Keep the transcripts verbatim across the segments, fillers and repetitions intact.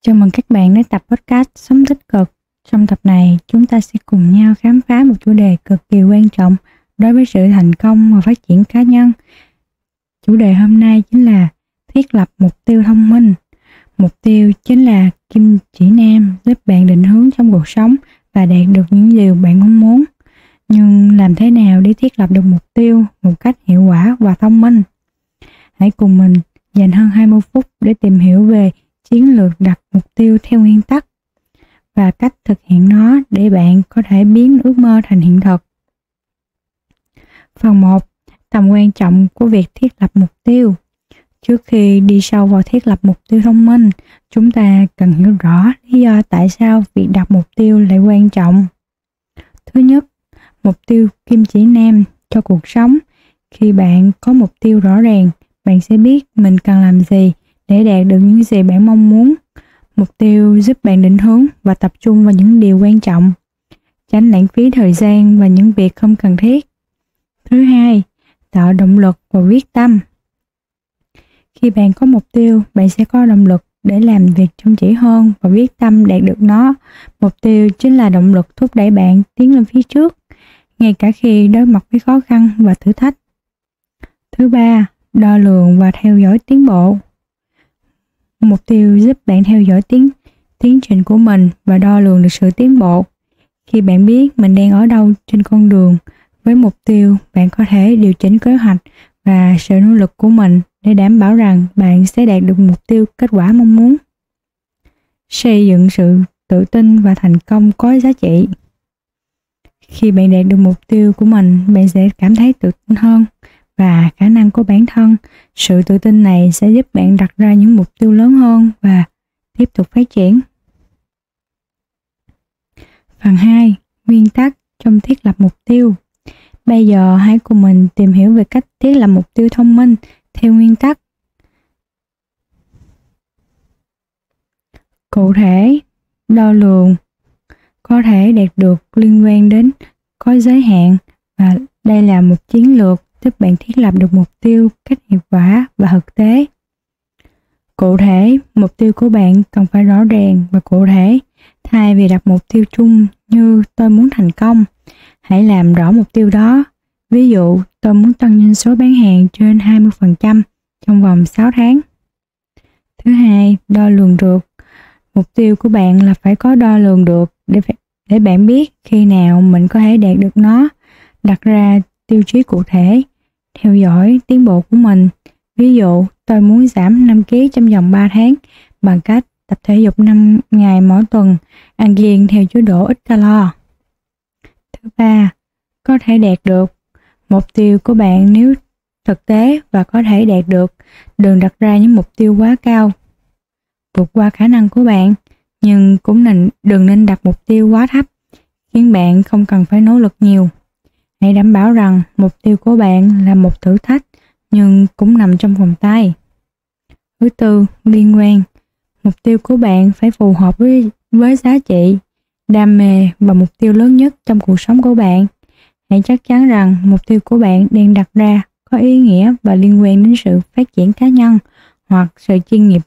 Chào mừng các bạn đến tập podcast Sống tích cực. Trong tập này, chúng ta sẽ cùng nhau khám phá một chủ đề cực kỳ quan trọng đối với sự thành công và phát triển cá nhân. Chủ đề hôm nay chính là thiết lập mục tiêu thông minh. Mục tiêu chính là kim chỉ nam giúp bạn định hướng trong cuộc sống và đạt được những điều bạn mong muốn. Nhưng làm thế nào để thiết lập được mục tiêu một cách hiệu quả và thông minh? Hãy cùng mình dành hơn hai mươi phút để tìm hiểu về chiến lược đặt mục tiêu theo nguyên tắc và cách thực hiện nó để bạn có thể biến ước mơ thành hiện thực. Phần một. Tầm quan trọng của việc thiết lập mục tiêu. Trước khi đi sâu vào thiết lập mục tiêu thông minh, chúng ta cần hiểu rõ lý do tại sao việc đặt mục tiêu lại quan trọng. Thứ nhất, mục tiêu kim chỉ nam cho cuộc sống. Khi bạn có mục tiêu rõ ràng, bạn sẽ biết mình cần làm gì để đạt được những gì bạn mong muốn. Mục tiêu giúp bạn định hướng và tập trung vào những điều quan trọng, tránh lãng phí thời gian và những việc không cần thiết. Thứ hai, tạo động lực và quyết tâm. Khi bạn có mục tiêu, bạn sẽ có động lực để làm việc chăm chỉ hơn và quyết tâm đạt được nó. Mục tiêu chính là động lực thúc đẩy bạn tiến lên phía trước, ngay cả khi đối mặt với khó khăn và thử thách. Thứ ba, đo lường và theo dõi tiến bộ. Mục tiêu giúp bạn theo dõi tiến, tiến trình của mình và đo lường được sự tiến bộ. Khi bạn biết mình đang ở đâu trên con đường với mục tiêu, bạn có thể điều chỉnh kế hoạch và sự nỗ lực của mình để đảm bảo rằng bạn sẽ đạt được mục tiêu kết quả mong muốn. Xây dựng sự tự tin và thành công có giá trị. Khi bạn đạt được mục tiêu của mình, bạn sẽ cảm thấy tự tin hơn và khả năng của bản thân. Sự tự tin này sẽ giúp bạn đặt ra những mục tiêu lớn hơn và tiếp tục phát triển. Phần hai. Nguyên tắc trong thiết lập mục tiêu. Bây giờ hãy cùng mình tìm hiểu về cách thiết lập mục tiêu thông minh theo nguyên tắc. Cụ thể, đo lường, có thể đạt được liên quan đến có giới hạn, và đây là một chiến lược giúp bạn thiết lập được mục tiêu cách hiệu quả và thực tế. Cụ thể, mục tiêu của bạn cần phải rõ ràng và cụ thể. Thay vì đặt mục tiêu chung như tôi muốn thành công, hãy làm rõ mục tiêu đó. Ví dụ, tôi muốn tăng doanh số bán hàng trên hai mươi phần trăm trong vòng sáu tháng. Thứ hai, đo lường được. Mục tiêu của bạn là phải có đo lường được để, để bạn biết khi nào mình có thể đạt được nó. Đặt ra tiêu chí cụ thể, theo dõi tiến bộ của mình. Ví dụ, tôi muốn giảm năm ki lô gam trong vòng ba tháng bằng cách tập thể dục năm ngày mỗi tuần, ăn kiêng theo chế độ ít calo. Thứ ba, có thể đạt được. Mục tiêu của bạn nếu thực tế và có thể đạt được, đừng đặt ra những mục tiêu quá cao, vượt qua khả năng của bạn, nhưng cũng nên, đừng nên đặt mục tiêu quá thấp, khiến bạn không cần phải nỗ lực nhiều. Hãy đảm bảo rằng mục tiêu của bạn là một thử thách nhưng cũng nằm trong vòng tay. Thứ tư, liên quan. Mục tiêu của bạn phải phù hợp với, với giá trị, đam mê và mục tiêu lớn nhất trong cuộc sống của bạn. Hãy chắc chắn rằng mục tiêu của bạn đang đặt ra có ý nghĩa và liên quan đến sự phát triển cá nhân hoặc sự chuyên nghiệp.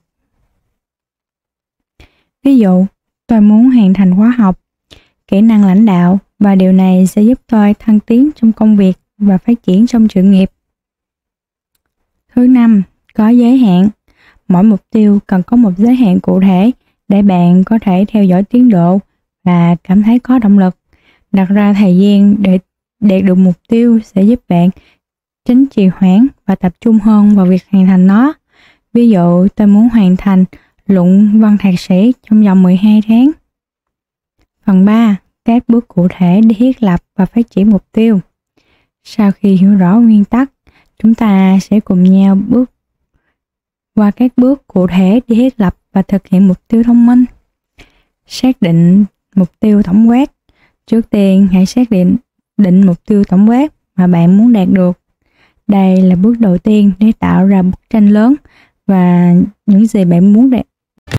Ví dụ, tôi muốn hoàn thành khóa học, kỹ năng lãnh đạo, và điều này sẽ giúp tôi thăng tiến trong công việc và phát triển trong sự nghiệp. Thứ năm, có giới hạn. Mỗi mục tiêu cần có một giới hạn cụ thể để bạn có thể theo dõi tiến độ và cảm thấy có động lực. Đặt ra thời gian để đạt được mục tiêu sẽ giúp bạn tránh trì hoãn và tập trung hơn vào việc hoàn thành nó. Ví dụ, tôi muốn hoàn thành luận văn thạc sĩ trong vòng mười hai tháng. Phần ba. Các bước cụ thể để thiết lập và phát triển mục tiêu. Sau khi hiểu rõ nguyên tắc, chúng ta sẽ cùng nhau bước qua các bước cụ thể để thiết lập và thực hiện mục tiêu thông minh. Xác định mục tiêu tổng quát. Trước tiên, hãy xác định định mục tiêu tổng quát mà bạn muốn đạt được. Đây là bước đầu tiên để tạo ra bức tranh lớn và những gì bạn muốn đạt,